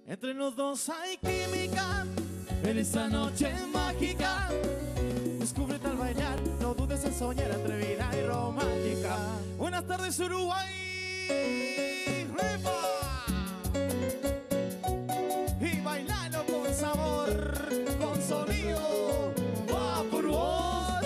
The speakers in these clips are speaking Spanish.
Entre los dos hay química en esta noche mágica. Descúbrete al bailar, no dudes en soñar, atrevida y romántica. Buenas tardes, Uruguay. ¡Repa! Y bailalo con sabor, con sonido. ¡Va por vos!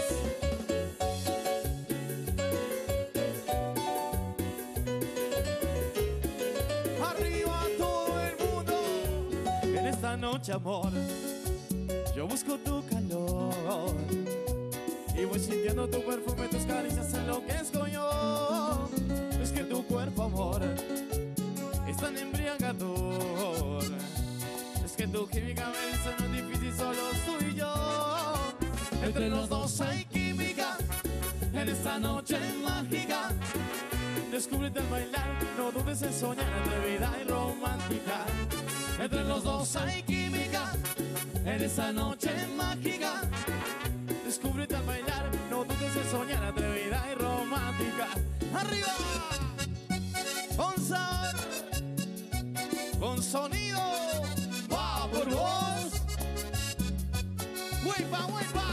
Arriba todo el mundo. En esta noche, amor, yo busco tu calor y voy sintiendo tu perfume, tus caricias enloquezco yo. Es que tu cuerpo, amor, es tan embriagador. Es que tu química me dice no es difícil, solo tú y yo. Entre los dos hay química en esta noche mágica. Descúbrete al bailar, no dudes en soñar, atrevida y romántica. Entre los dos hay química en esta noche mágica. Descúbrete al bailar, no dudes en soñar, atrevida y romántica. ¡Arriba! Con sabor, con sonido, va por vos. ¡Huepa, huepa!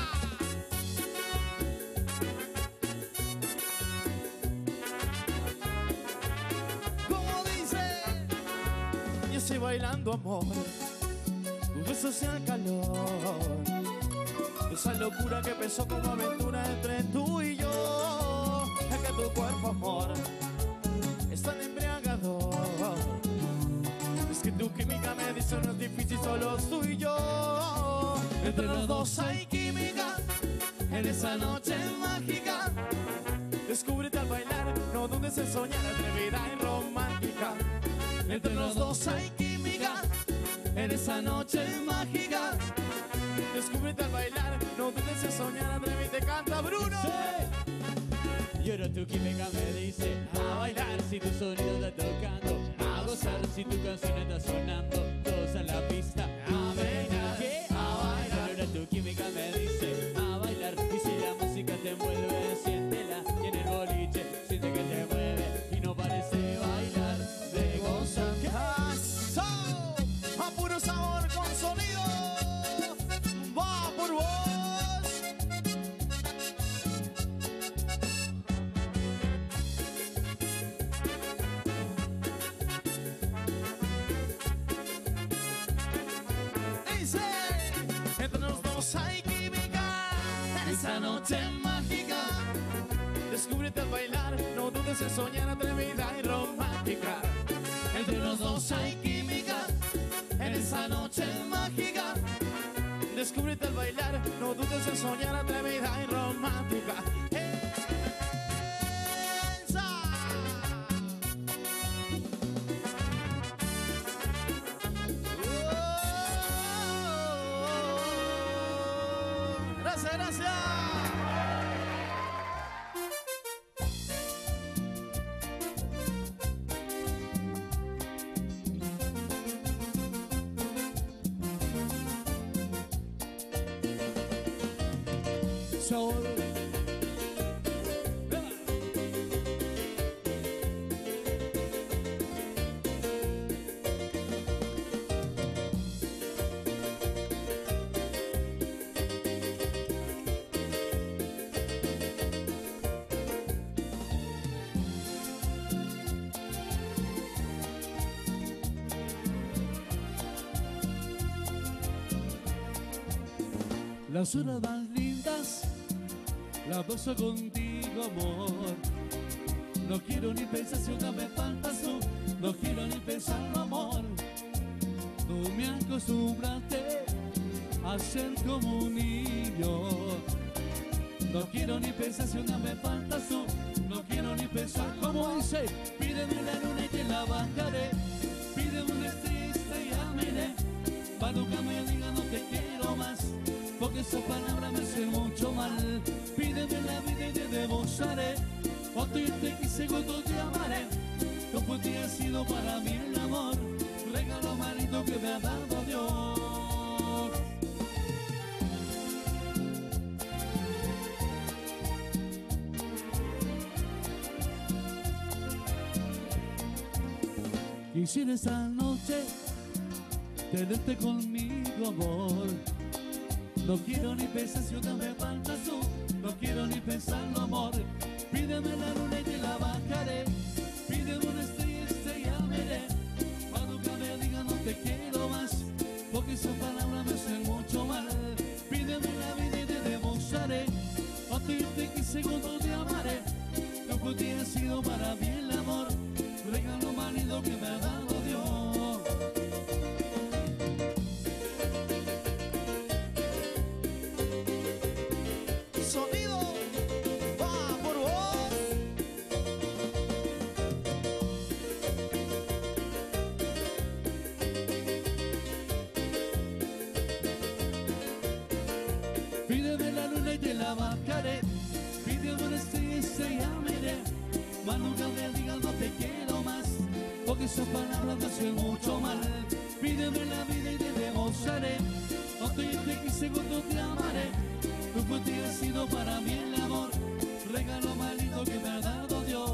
Como dice, yo estoy bailando, amor, tus besos y el calor, esa locura que empezó como aventura entre tú y yo. Es que tu cuerpo, amor, es tan embriagador. Es que tu química me dice no es difícil, solo tú y yo. Entre los dos hay química en esa noche mágica. Descúbrete al bailar, no dudes en soñar, atrevida y romántica. Entre los dos hay química en esa noche mágica. Descúbrete al bailar, no dudes en soñar, atrevida. Te canta Bruno. Sí. Y ahora tu química me dice a bailar si tu sonido está tocando, a gozar si tu canción está sonando, todos en la pista a bailar. ¿Qué? A bailar. Ahora tu química me dice a bailar y si la música te envuelve, siéntela y en el boliche siente que te mueve y no parece bailar de gozar. ¡Eso! A puro sabor con sonido. ¡Va por vos! Dice, entre los dos hay química en esa noche mágica. Descúbrete al bailar, no dudes en soñar, atrevida y romántica. Entre los dos hay química en esa noche mágica. Descúbrete al bailar, no dudes en soñar, atrevida y romántica. ¡Esa! Gracias, gracias. Sol. Las horas más lindas la paso contigo, amor. No quiero ni pensar si una me faltas tú. No quiero ni pensarlo, amor. Tú me acostumbraste a ser como un niño. No quiero ni pensar si una me faltas tú. No quiero ni pensar como dice. Pídeme una luna y te la bajaré. Pídeme una estrella y ya miré. Pa' nunca me diga no te quiero más, porque esa palabra me hace mucho mal. Pídeme la vida y te demostraré. Otro yo te quise, otro te amaré. No por ti ha sido para mí el amor, regalo más lindo que me ha dado Dios. Quisiera esta noche tenerte conmigo, amor. No quiero ni pensar si una me faltas tú, no quiero ni pensarlo, amor. Pídeme la luna y te la bajaré, pídeme una estrella y te llamaré. Cuando nunca me diga no te quiero más, porque esas palabras me hacen mucho mal. Pídeme la vida y te demostraré, cuánto yo te quise, cuánto te amaré. Tú por ti has sido para mí el amor, regalo más lindo que me ha dado Dios. Sonido va por vos. Pídeme la luna y te la bajaré, pídeme una estrella y te llamaré. Mas nunca me digas no te quiero más, porque esas palabras me hacen mucho mal. Pídeme la vida y te demostraré, cuánto yo te quise, cuánto te amaré. Tú por ti has sido para mí el amor, regalo más lindo que me ha dado Dios.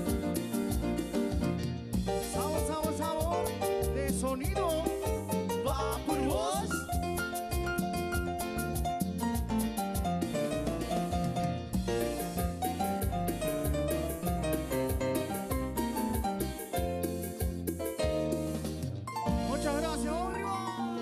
Sabor, sabor, sabor de sonido va por vos. Muchas gracias, vamos arriba.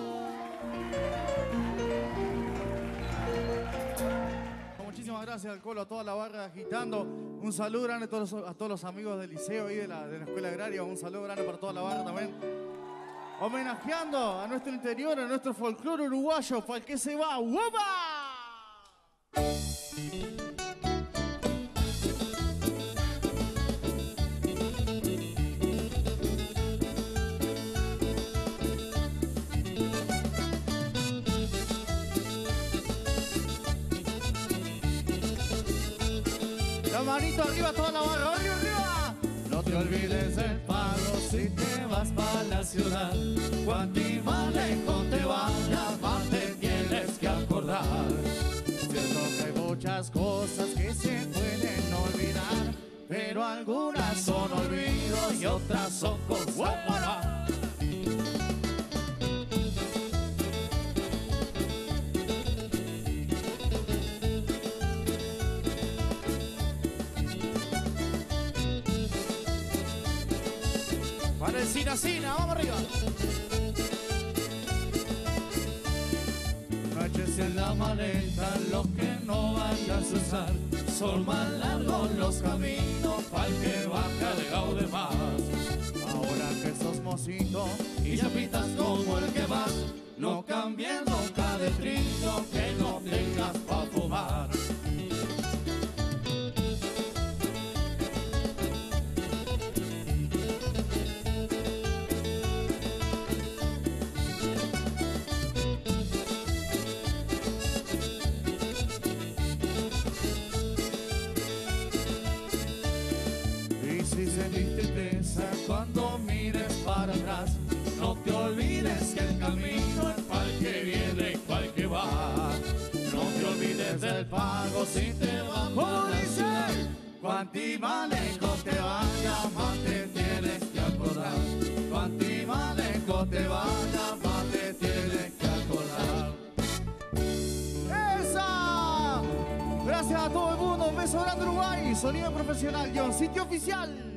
Muchísimas gracias al Colo, a toda la barra agitando. Un saludo grande a todos los amigos del liceo y de la escuela agraria. Un saludo grande para toda la barra también. Homenajeando a nuestro interior, a nuestro folclore uruguayo. ¿Para qué se va? ¡Guapa! La manito arriba, toda la barra, arriba, arriba. No te olvides del pago si te vas para la ciudad. Cuanto más lejos te vayas, más te tienes que acordar. Cierto que hay muchas cosas que se pueden olvidar, pero algunas son olvidos y otras son cosas nuevas. Para el Cina, vamos arriba. No eches en la maleta lo que no vayas a usar. Son más largos los caminos pa'l que baja de más. Ahora que sos mocito Y ya pitas como el que vas, no cambies nunca de trillo que no tengas pa' fumar. y si Sentiste tristeza cuando mires para atrás, no te olvides que el camino es pa'l que viene y pa'l que va. No te olvides del pago si te vas por la ciudad. Cuanti más lejos te vayas, más te tienes que acordar. Cuanti más lejos te vayas, más te tienes que acordar. ¡Esa! Gracias a todo el mundo, un beso grande Uruguay, sonido profesional, John, sitio oficial.